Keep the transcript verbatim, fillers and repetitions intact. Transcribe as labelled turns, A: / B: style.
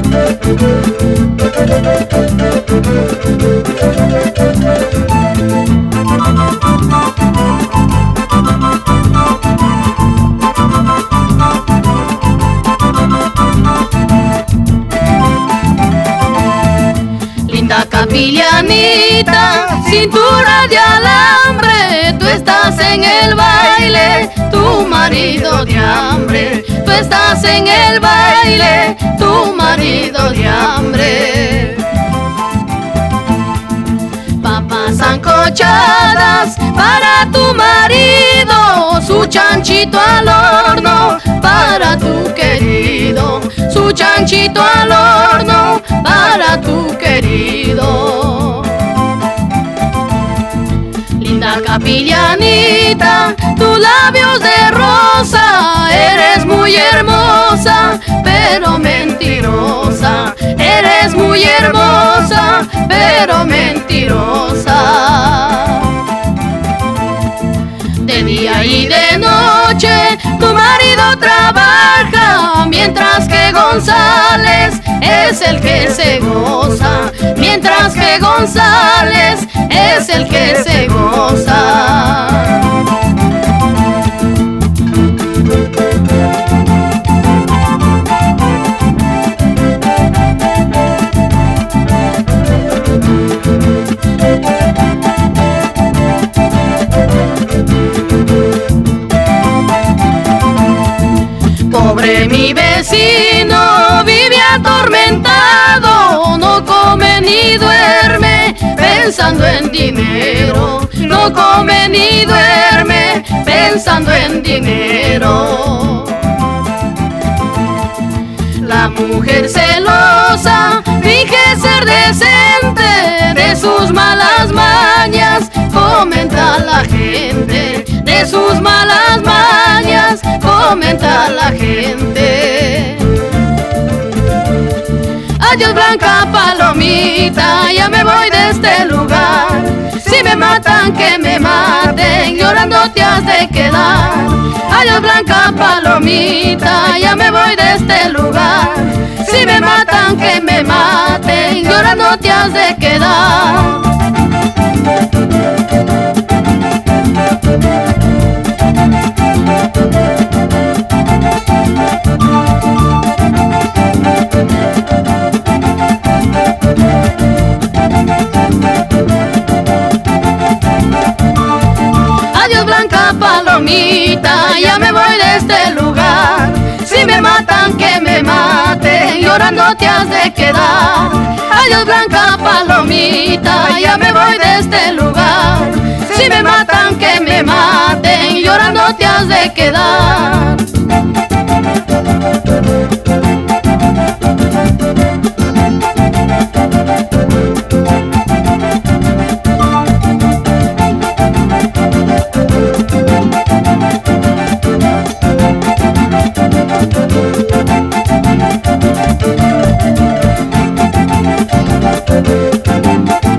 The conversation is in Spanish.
A: Linda capillanita, cintura de alambre, tú estás en el baile, tu marido de hambre. Tú estás en el baile, tu marido de hambre. Papas sancochadas para tu marido, su chanchito al horno para tu querido, su chanchito al horno para tu querido. Linda capillanita, tus labios de rosa, eres muy hermosa, pero mentirosa. Eres muy hermosa, pero mentirosa. De día y de noche tu marido trabaja, mientras que González es el que se goza, mientras que González es el que se goza. Pobre mi vecino, vive atormentado, no come ni duerme pensando en dinero, no come ni duerme pensando en dinero. La mujer celosa finge ser decente, de sus malas mañas comenta la gente, de sus malas mañas comenta la gente. Adiós blanca palomita, ya me voy de este lugar. Si me matan que me maten, llorando te has de quedar. Adiós blanca palomita, ya me voy de este lugar. Si me matan que me maten, llorando te has de quedar. Adiós blanca palomita, ya me voy de este lugar. Si me matan que me maten, llorando te has de quedar. Adiós blanca palomita, ya me voy de este lugar. Si me matan que me maten, llorando te has de quedar.
B: Thank you.